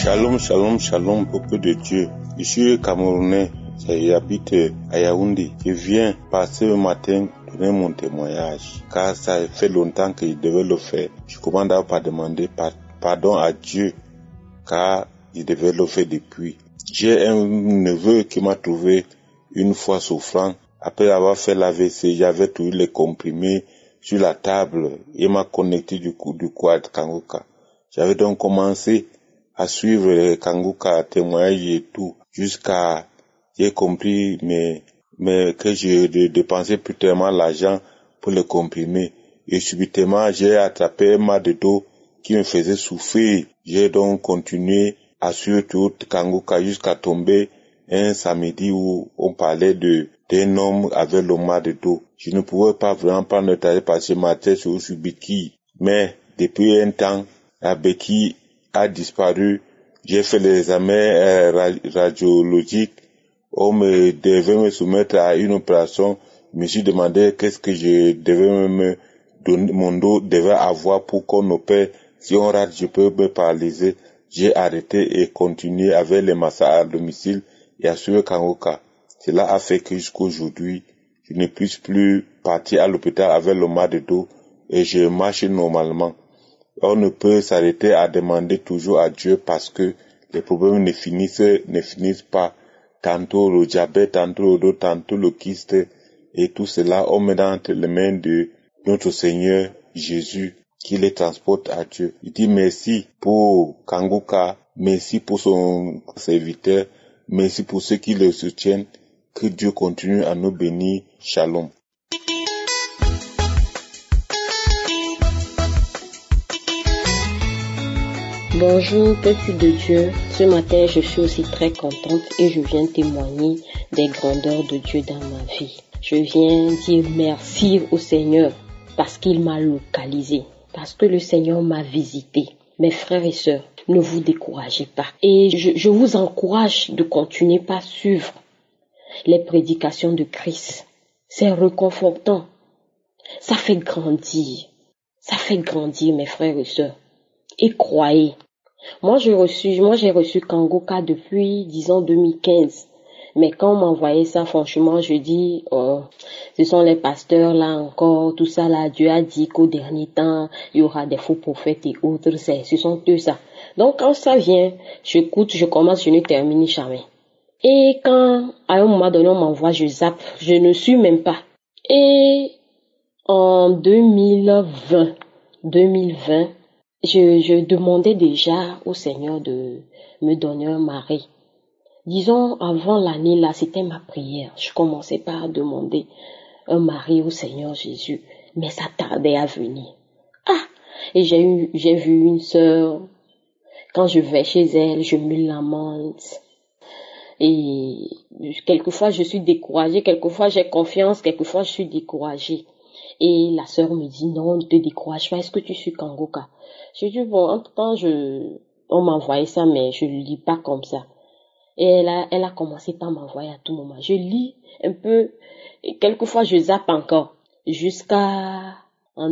Shalom, shalom, shalom, peuple de Dieu. Je suis Camerounais, j'habite à Yaoundé. Je viens passer le matin donner mon témoignage, car ça fait longtemps que je devais le faire. Je commence d'abord par demander pardon à Dieu, car je devais le faire depuis. J'ai un neveu qui m'a trouvé une fois souffrant. Après avoir fait l'AVC, j'avais trouvé les comprimés sur la table. Il m'a connecté du quad Kangoka. J'avais donc commencé à suivre les Kangoka, témoignages et tout, jusqu'à j'ai compris mais que je dépensais plus tellement l'argent pour les comprimer. Et subitement, j'ai attrapé un mal de dos qui me faisait souffrir. J'ai donc continué à suivre tout Kangoka jusqu'à tomber un samedi où on parlait d'un homme avec le mal de dos. Je ne pouvais pas vraiment prendre le temps parce que ma tête sur béquille. Mais depuis un temps, la béquille a disparu. J'ai fait les examens radiologiques. On me devait me soumettre à une opération. Je me suis demandé qu'est-ce que je devais me donner, mon dos devait avoir pour qu'on opère. Si on rate, je peux me paralyser. J'ai arrêté et continué avec les massages à domicile et à suivre Kangoka. Cela a fait que jusqu'aujourd'hui, je ne puisse plus partir à l'hôpital avec le mal de dos et je marche normalement. On ne peut s'arrêter à demander toujours à Dieu parce que les problèmes ne finissent pas. Tantôt le diabète, tantôt le dos, tantôt le kyste et tout cela, on met entre les mains de notre Seigneur Jésus qui les transporte à Dieu. Il dit merci pour Kangoka, merci pour son serviteur, merci pour ceux qui le soutiennent. Que Dieu continue à nous bénir. Shalom. Bonjour peuple de Dieu, ce matin je suis aussi très contente et je viens témoigner des grandeurs de Dieu dans ma vie. Je viens dire merci au Seigneur parce qu'il m'a localisé, parce que le Seigneur m'a visité. Mes frères et sœurs, ne vous découragez pas et je vous encourage de continuer par suivre les prédications de Christ. C'est réconfortant, ça fait grandir mes frères et sœurs et croyez. Moi, j'ai reçu Kangoka depuis, disons, 2015. Mais quand on m'envoyait ça, franchement, je dis, ce sont les pasteurs là encore, tout ça là, Dieu a dit qu'au dernier temps, il y aura des faux prophètes et autres, ce sont eux ça. Donc, quand ça vient, j'écoute, je commence, je ne termine jamais. Et quand, à un moment donné, on m'envoie, je zappe, je ne suis même pas. Et en 2020, je demandais déjà au Seigneur de me donner un mari. Disons, avant l'année là, c'était ma prière. Je commençais par demander un mari au Seigneur Jésus. Mais ça tardait à venir. Et j'ai vu une sœur. Quand je vais chez elle, je me lamente. Et quelquefois je suis découragée, quelquefois j'ai confiance, quelquefois je suis découragée. Et la sœur me dit, non, ne te décourage pas, est-ce que tu suis Kangoka? Je dis, bon, en tout temps, on m'a envoyé ça, mais je ne lis pas comme ça. Et elle a commencé par m'envoyer à tout moment. Je lis un peu, et quelquefois je zappe encore, jusqu'à en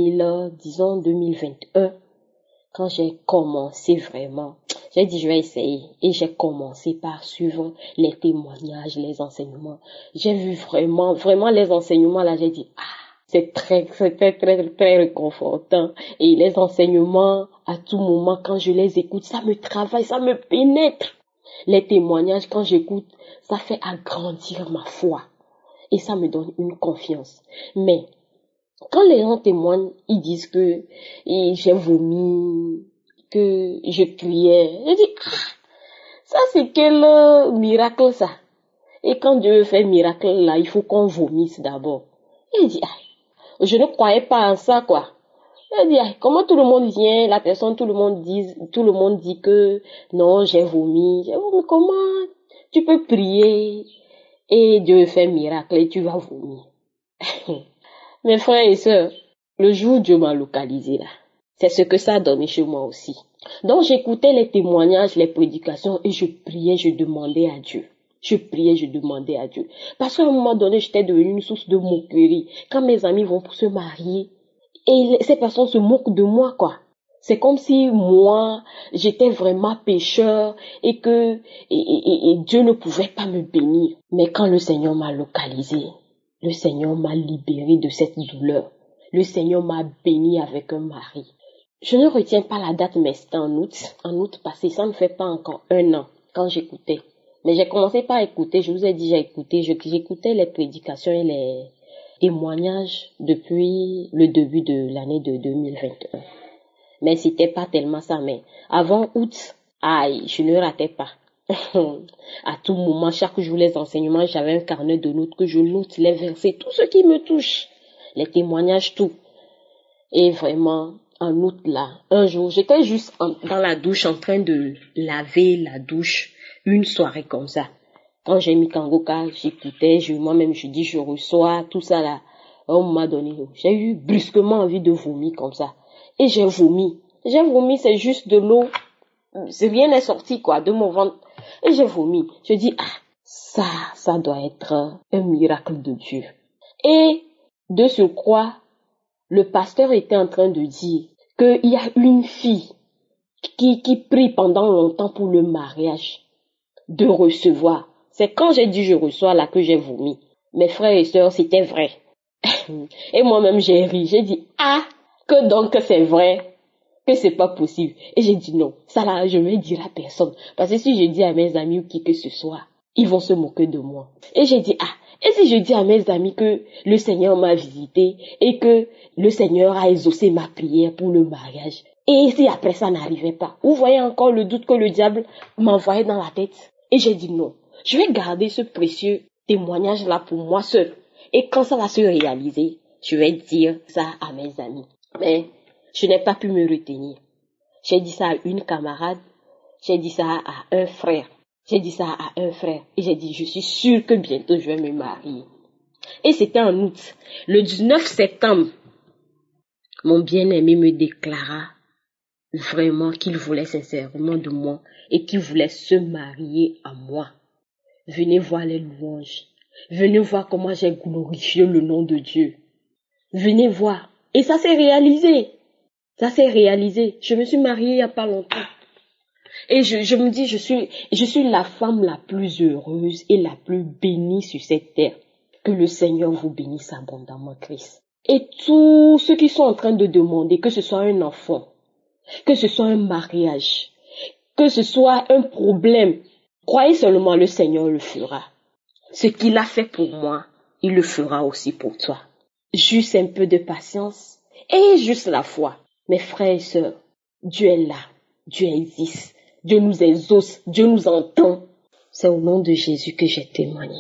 2021, quand j'ai commencé vraiment. J'ai dit, je vais essayer. Et j'ai commencé par suivre les témoignages, les enseignements. J'ai vu vraiment les enseignements là, j'ai dit, c'est très réconfortant. Et les enseignements, à tout moment, quand je les écoute, ça me travaille, ça me pénètre. Les témoignages, quand j'écoute, ça fait agrandir ma foi. Et ça me donne une confiance. Mais, quand les gens témoignent, ils disent que j'ai vomi, que je criais. Je dis, ça c'est quel miracle ça. Et quand Dieu fait miracle là, il faut qu'on vomisse d'abord. Et il dit, je ne croyais pas en ça, quoi. Je dis, comment tout le monde vient, tout le monde dit que non, j'ai vomi. Mais comment tu peux prier et Dieu fait miracle et tu vas vomir? Mes frères et sœurs, le jour où Dieu m'a localisé là, c'est ce que ça a donné chez moi aussi. Donc j'écoutais les témoignages, les prédications et je priais, je demandais à Dieu. Parce qu'à un moment donné, j'étais devenue une source de moquerie. Quand mes amis vont pour se marier, et ces personnes se moquent de moi, quoi. C'est comme si moi, j'étais vraiment pécheur et que et Dieu ne pouvait pas me bénir. Mais quand le Seigneur m'a localisé, le Seigneur m'a libéré de cette douleur. Le Seigneur m'a béni avec un mari. Je ne retiens pas la date, mais c'était en août passé. Ça ne fait pas encore 1 an quand j'écoutais. Mais j'ai commencé par écouter, je vous ai dit, j'écoutais les prédications et les témoignages depuis le début de l'année de 2021. Mais c'était pas tellement ça, mais avant août, aïe, je ne ratais pas. À tout moment, chaque jour, les enseignements, j'avais un carnet de notes que je note les versets, tout ce qui me touche, les témoignages, tout. Et vraiment, en août là, un jour, j'étais juste dans la douche en train de laver la douche, une soirée comme ça. Quand j'ai mis Kangoka, j'écoutais, moi-même je dis je reçois, tout ça là. À un moment donné, j'ai eu brusquement envie de vomir comme ça. Et j'ai vomi, c'est juste de l'eau, rien n'est sorti quoi, de mon ventre. Et j'ai vomi. Je dis, ça doit être un miracle de Dieu. Et de surcroît, le pasteur était en train de dire qu'il y a une fille qui prie pendant longtemps pour le mariage, de recevoir. C'est quand j'ai dit je reçois là que j'ai vomi. Mes frères et sœurs, c'était vrai. Et moi-même j'ai ri, j'ai dit, que donc c'est vrai, que c'est pas possible. Et j'ai dit non, ça là, je vais dire à personne. Parce que si je dis à mes amis ou qui que ce soit, ils vont se moquer de moi. Et j'ai dit, et si je dis à mes amis que le Seigneur m'a visité et que le Seigneur a exaucé ma prière pour le mariage. Et si après ça n'arrivait pas, vous voyez encore le doute que le diable m'envoyait dans la tête. Et j'ai dit non, je vais garder ce précieux témoignage là pour moi seul. Et quand ça va se réaliser, je vais dire ça à mes amis. Mais je n'ai pas pu me retenir. J'ai dit ça à une camarade, j'ai dit ça à un frère, et j'ai dit je suis sûre que bientôt je vais me marier. Et c'était en août. Le 19 septembre, mon bien-aimé me déclara vraiment qu'il voulait sincèrement de moi et qu'il voulait se marier à moi. Venez voir les louanges. Venez voir comment j'ai glorifié le nom de Dieu. Venez voir. Et ça s'est réalisé. Je me suis mariée il n'y a pas longtemps. Et je me dis, je suis la femme la plus heureuse et la plus bénie sur cette terre. Que le Seigneur vous bénisse abondamment, Christ. Et tous ceux qui sont en train de demander, que ce soit un enfant, que ce soit un mariage, que ce soit un problème, croyez seulement le Seigneur le fera. Ce qu'il a fait pour moi, il le fera aussi pour toi. Juste un peu de patience et juste la foi. Mes frères et sœurs, Dieu est là, Dieu existe, Dieu nous exauce, Dieu nous entend. C'est au nom de Jésus que j'ai témoigné.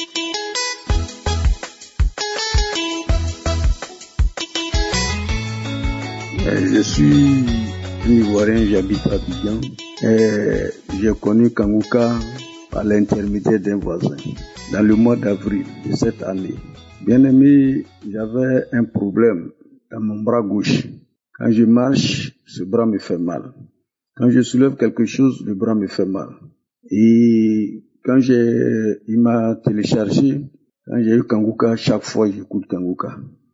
Je suis Ivoirien, j'habite à Abidjan. J'ai connu Kangoka par l'intermédiaire d'un voisin dans le mois d'avril de cette année. Bien aimé, j'avais un problème dans mon bras gauche. Quand je marche, ce bras me fait mal. Quand je soulève quelque chose, le bras me fait mal. Et quand il m'a téléchargé, quand j'ai eu Kangoka, chaque fois j'écoute Kangoka.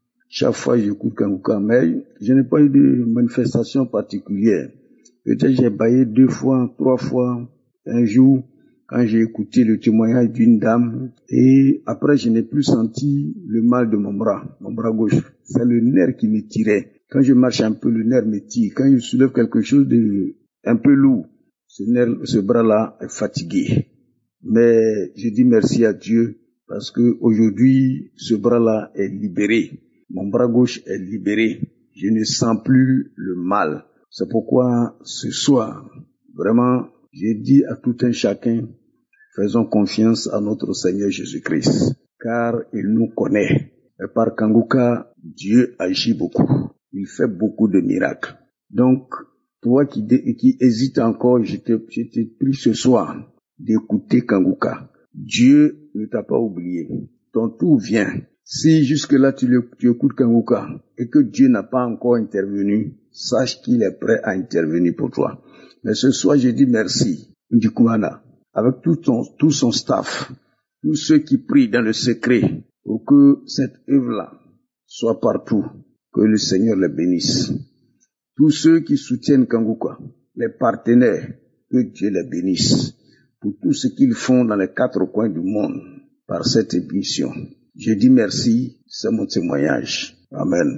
Mais je n'ai pas eu de manifestation particulière. Peut-être j'ai baillé 2 fois, 3 fois, un jour, quand j'ai écouté le témoignage d'une dame. Et après, je n'ai plus senti le mal de mon bras gauche. C'est le nerf qui me tirait. Quand je marche un peu, le nerf me tire. Quand je soulève quelque chose de un peu lourd, ce bras-là est fatigué. Mais je dis merci à Dieu parce que aujourd'hui, ce bras-là est libéré. Mon bras gauche est libéré. Je ne sens plus le mal. C'est pourquoi ce soir, vraiment, j'ai dit à tout un chacun, faisons confiance à notre Seigneur Jésus-Christ, car il nous connaît. Et par Kangoka, Dieu agit beaucoup. Il fait beaucoup de miracles. Donc, toi qui hésites encore, je t'ai pris ce soir d'écouter Kangoka. Dieu ne t'a pas oublié. Ton tour vient. Si jusque-là tu écoutes Kangoka et que Dieu n'a pas encore intervenu, sache qu'il est prêt à intervenir pour toi. Mais ce soir, je dis merci, Ndikoumana, avec tout son staff, tous ceux qui prient dans le secret pour que cette œuvre-là soit partout, que le Seigneur les bénisse. tous ceux qui soutiennent Kanguka, les partenaires, que Dieu les bénisse pour tout ce qu'ils font dans les 4 coins du monde par cette émission. Je dis merci, c'est mon témoignage. Amen.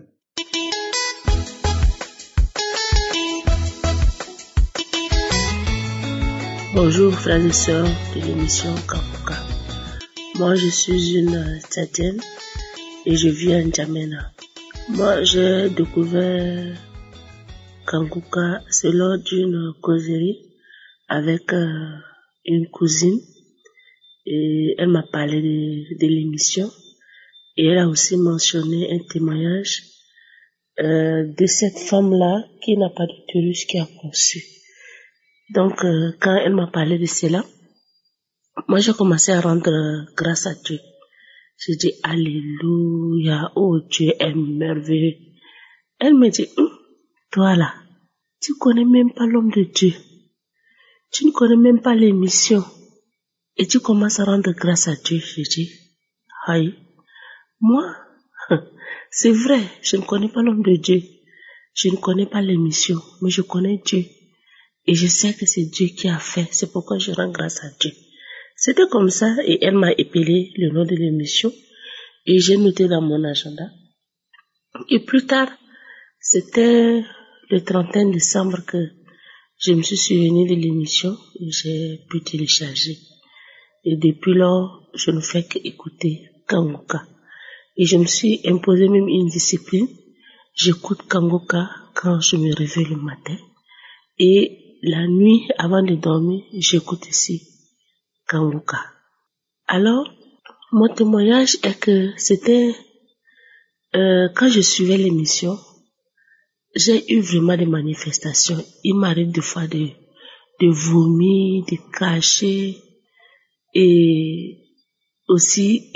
Bonjour frères et sœurs de l'émission Kanguka. Moi je suis une Tchadienne et je vis à N'Djamena. Moi j'ai découvert Kanguka c'est lors d'une causerie avec une cousine et elle m'a parlé de l'émission et elle a aussi mentionné un témoignage de cette femme-là qui n'a pas d'utérus qui a conçu. Donc, quand elle m'a parlé de cela, moi j'ai commencé à rendre grâce à Dieu. J'ai dit Alléluia, oh Dieu est merveilleux. Elle me dit, toi là, tu connais même pas l'homme de Dieu. Tu ne connais même pas l'émission. Et tu commences à rendre grâce à Dieu. J'ai dit, aïe, moi, c'est vrai, je ne connais pas l'homme de Dieu. Je ne connais pas l'émission, mais je connais Dieu. Et je sais que c'est Dieu qui a fait. C'est pourquoi je rends grâce à Dieu. C'était comme ça et elle m'a épelé le nom de l'émission et j'ai noté dans mon agenda. Et plus tard, c'était le 31 décembre que je me suis souvenue de l'émission et j'ai pu télécharger. Et depuis lors, je ne fais qu'écouter Kanguka. Et je me suis imposé même une discipline. J'écoute Kanguka quand je me réveille le matin. Et la nuit, avant de dormir, j'écoute ici Kanguka. Alors, mon témoignage est que c'était quand je suivais l'émission, j'ai eu vraiment des manifestations. Il m'arrive des fois de vomir, de cracher et aussi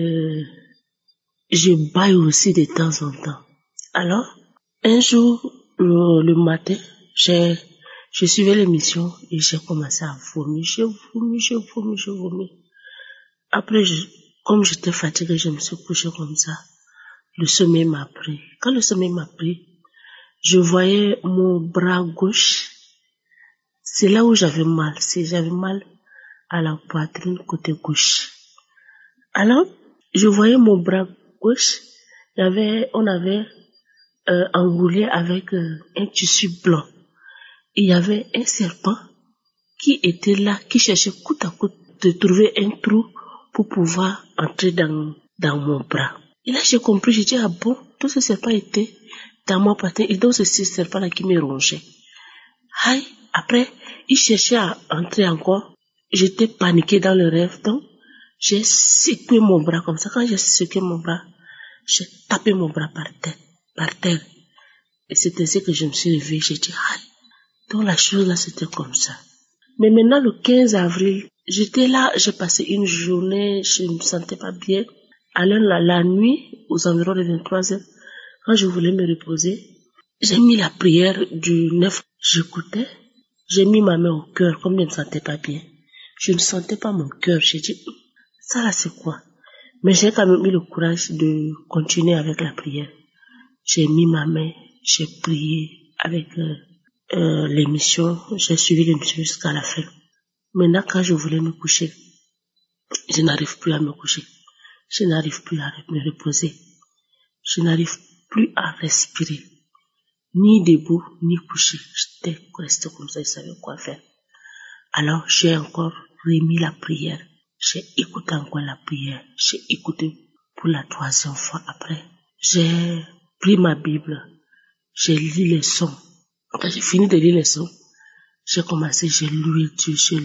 je baille aussi de temps en temps. Alors, un jour, le matin, je suivais l'émission et j'ai commencé à vomir. Je vomis. Après, comme j'étais fatiguée, je me suis couchée comme ça. Le sommeil m'a pris. Quand le sommeil m'a pris, je voyais mon bras gauche. C'est là où j'avais mal. J'avais mal à la poitrine côté gauche. Alors, je voyais mon bras gauche. On avait enroulé avec un tissu blanc. Il y avait un serpent qui était là, qui cherchait coûte à coûte de trouver un trou pour pouvoir entrer dans mon bras. Et là, j'ai compris, j'ai dit, ah bon, tout ce serpent était dans mon poitrine et donc c'est ce serpent-là qui me rongeait. Aïe, après, il cherchait à entrer encore. J'étais paniquée dans le rêve, donc j'ai secoué mon bras comme ça. Quand j'ai secoué mon bras, j'ai tapé mon bras par terre. Et c'est ainsi que je me suis réveillée, j'ai dit, aïe. Donc la chose là c'était comme ça. Mais maintenant le 15 avril, j'étais là, j'ai passé une journée, je ne me sentais pas bien. Alors la nuit, aux environs de 23h, quand je voulais me reposer, j'ai mis la prière du 9. J'écoutais, j'ai mis ma main au cœur comme je ne me sentais pas bien. Je ne sentais pas mon cœur, j'ai dit, ça là c'est quoi? Mais j'ai quand même eu le courage de continuer avec la prière. J'ai mis ma main, j'ai prié avec l'émission, j'ai suivi l'émission jusqu'à la fin. Maintenant, quand je voulais me coucher, je n'arrive plus à me coucher. Je n'arrive plus à me reposer. Je n'arrive plus à respirer. Ni debout, ni couché. J'étais restée comme ça, je savais quoi faire. Alors, j'ai encore remis la prière. J'ai écouté encore la prière. J'ai écouté pour la 3e fois après. J'ai pris ma Bible. J'ai lu les sons. Quand j'ai fini de lire les sons, j'ai commencé, j'ai loué Dieu. Je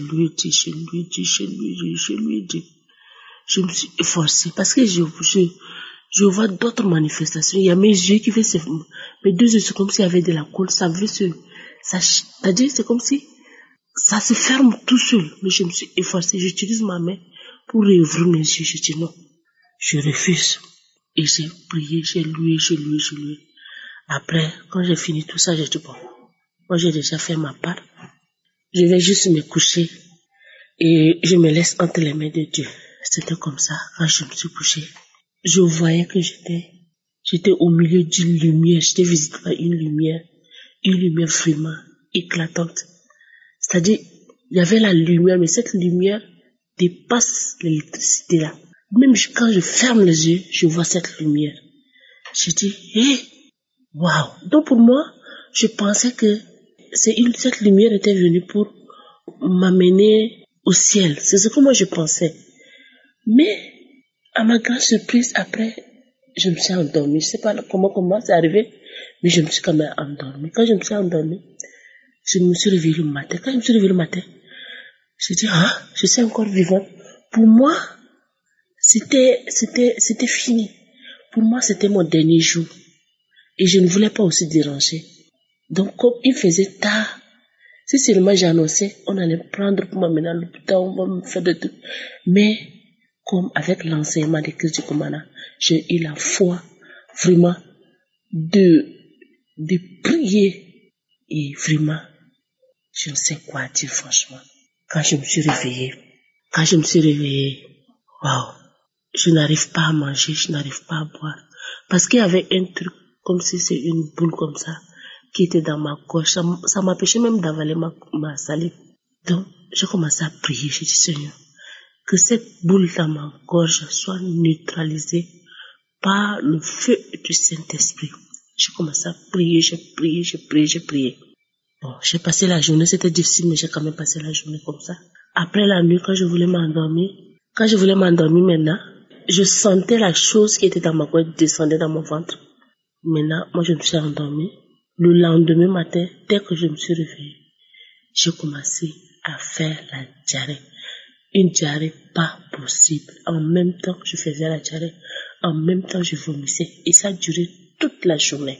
me suis efforcée parce que je vois d'autres manifestations. Il y a mes yeux qui font mes 2 yeux, c'est comme s'il y avait de la colle. C'est-à-dire, c'est comme si ça se ferme tout seul. Mais je me suis efforcée. J'utilise ma main pour réouvrir mes yeux. Je dis non, je refuse. Et j'ai prié, j'ai loué. Après, quand j'ai fini tout ça, j'ai dit bon, moi j'ai déjà fait ma part. Je vais juste me coucher et je me laisse entre les mains de Dieu. C'était comme ça, quand je me suis couchée. Je voyais que j'étais au milieu d'une lumière, j'étais visitée par une lumière. une lumière vraiment éclatante. C'est-à-dire, il y avait la lumière, mais cette lumière dépasse l'électricité là. Même quand je ferme les yeux, je vois cette lumière. Je dis, waouh! Donc pour moi, je pensais que cette lumière était venue pour m'amener au ciel. C'est ce que moi je pensais. Mais, à ma grande surprise, après, je me suis endormie. Je sais pas comment c'est arrivé, mais je me suis quand même endormie. Quand je me suis endormie, je me suis réveillée le matin. Quand je me suis réveillée le matin, je dis, je suis encore vivante. Pour moi, c'était fini. Pour moi, c'était mon dernier jour. Et je ne voulais pas aussi déranger. Donc, comme il faisait tard, si seulement j'annonçais, on allait me prendre pour m'amener à l'hôpital, on va me faire de tout. Mais, comme avec l'enseignement des Christ du commandant, j'ai eu la foi, vraiment, de prier. Et vraiment, je ne sais quoi dire, franchement. Quand je me suis réveillée, waouh, je n'arrive pas à manger, je n'arrive pas à boire. Parce qu'il y avait un truc, comme si c'est une boule comme ça, qui était dans ma gorge. Ça m'empêchait même d'avaler ma salive. Donc, j'ai commencé à prier. J'ai dit, Seigneur, que cette boule dans ma gorge soit neutralisée par le feu du Saint-Esprit. J'ai commencé à prier, j'ai prié. Bon, j'ai passé la journée, c'était difficile, mais j'ai quand même passé la journée comme ça. Après la nuit, quand je voulais m'endormir maintenant, je sentais la chose qui était dans ma gorge descendre dans mon ventre. Maintenant, moi, je me suis endormie. Le lendemain matin, dès que je me suis réveillée, j'ai commencé à faire la diarrhée. Une diarrhée pas possible. En même temps que je faisais la diarrhée, en même temps je vomissais. Et ça a duré toute la journée.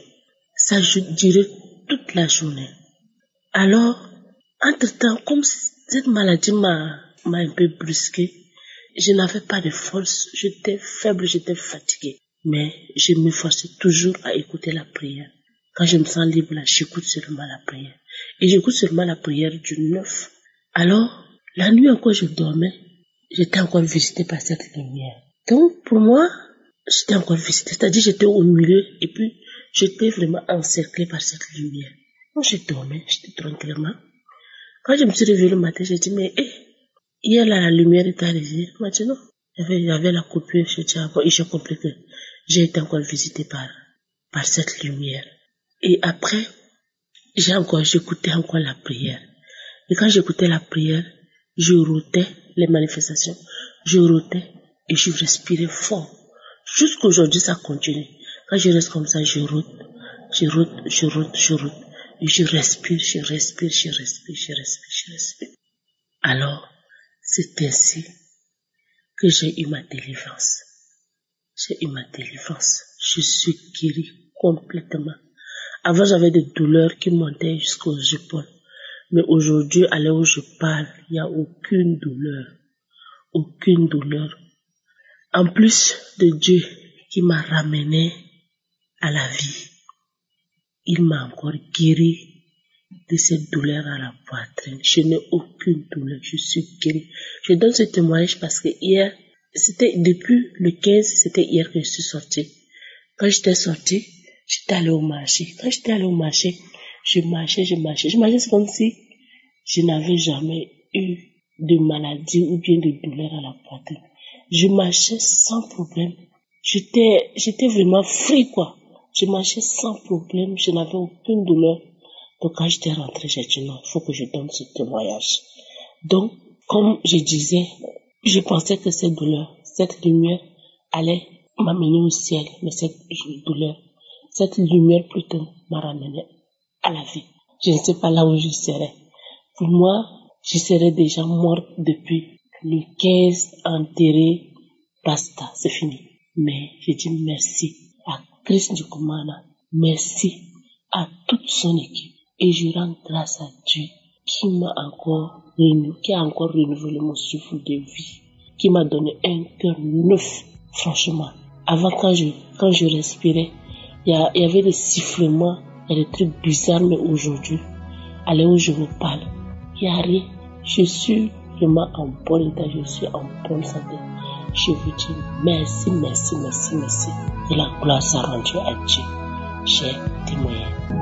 Alors, entre-temps, comme cette maladie m'a un peu brusqué, je n'avais pas de force. J'étais faible, j'étais fatiguée. Mais je m'efforçais toujours à écouter la prière. Quand je me sens libre, là, j'écoute seulement la prière. Et j'écoute seulement la prière du 9. Alors, la nuit encore, je dormais. J'étais encore visitée par cette lumière. Donc, pour moi, j'étais encore visitée. C'est-à-dire, j'étais au milieu et puis, j'étais vraiment encerclée par cette lumière. Moi, je dormais, j'étais tranquillement. Quand je me suis réveillée le matin, j'ai dit, mais, hier, là, la lumière est arrivée. Elle m'a dit, non. Il y avait la coupure. J'ai dit, et j'ai compris que j'ai été encore visitée par cette lumière. Et après, j'écoutais encore la prière. Et quand j'écoutais la prière, je rôtais les manifestations. Je rôtais et je respirais fort. Jusqu'aujourd'hui, ça continue. Quand je reste comme ça, je route. Et je respire. Alors, c'est ainsi que j'ai eu ma délivrance. Je suis guérie complètement. Avant, j'avais des douleurs qui montaient jusqu'aux épaules. Mais aujourd'hui, à l'heure où je parle, il n'y a aucune douleur. En plus de Dieu qui m'a ramené à la vie, il m'a encore guéri de cette douleur à la poitrine. Je n'ai aucune douleur, je suis guérie. Je donne ce témoignage parce que hier, c'était depuis le 15, c'était hier que je suis sortie. Quand j'étais sortie, j'étais allée au marché. Quand j'étais allée au marché, je marchais. C'est comme si je n'avais jamais eu de maladie ou bien de douleur à la poitrine. Je marchais sans problème. J'étais vraiment free, quoi. Je marchais sans problème, je n'avais aucune douleur. Donc quand j'étais rentrée, j'ai dit non, il faut que je donne ce témoignage. Donc, comme je disais, je pensais que cette douleur, cette lumière allait m'amener au ciel, mais cette lumière plutôt m'a ramené à la vie. Je ne sais pas là où je serais. Pour moi, je serais déjà morte depuis le 15, enterrée, basta, c'est fini. Mais je dis merci à Christ du commandant, merci à toute son équipe. Et je rends grâce à Dieu qui a encore renouvelé mon souffle de vie, qui m'a donné un cœur neuf, franchement. Avant, quand je respirais, il y avait des sifflements, il y a des trucs bizarres, mais aujourd'hui, à l'heure où je vous parle, il n'y a rien. Je suis vraiment en bon état, je suis en bonne santé. Je vous dis merci. Et la gloire soit rendue à Dieu. J'ai témoigné.